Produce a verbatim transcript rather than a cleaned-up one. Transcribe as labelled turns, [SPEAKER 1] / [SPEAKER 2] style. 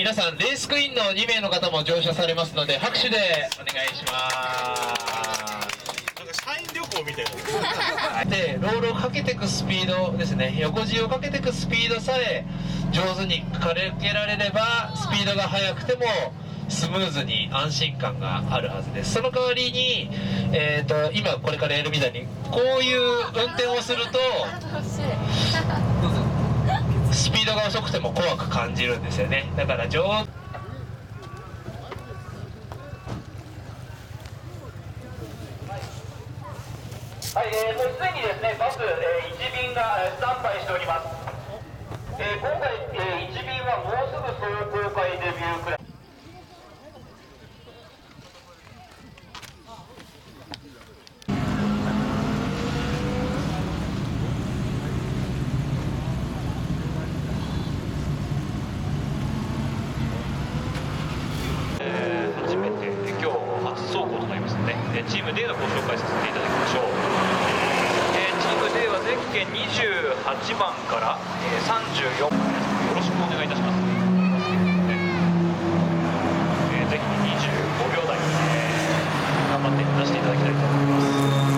[SPEAKER 1] 皆さんレースクイーンのにめいの方も乗車されますので拍手でお願いします。
[SPEAKER 2] なんか社員旅行みたいな。
[SPEAKER 1] でロールをかけていくスピードですね、横地をかけていくスピードさえ上手にかけられればスピードが速くてもスムーズに安心感があるはずです。その代わりに、えー、と今これからやるみたいにこういう運転をするとスピードが遅くても怖く感じるんですよね。だから上はい、えー、もうすでにですねバス、えー、いち便がスタンバイしております。えー、今回、えー、いち便はもうすぐ走行会デビューくらい。
[SPEAKER 3] 初めて今日初走行となりますので、チーム ディー のご紹介させていただきましょう。えー、チーム ディー はゼッケンにじゅうはちばんから、えー、さんじゅうよんばん、よろしくお願いいたします。えー、ぜひにじゅうごびょうだい、えー、頑張って出していただきたいと思います。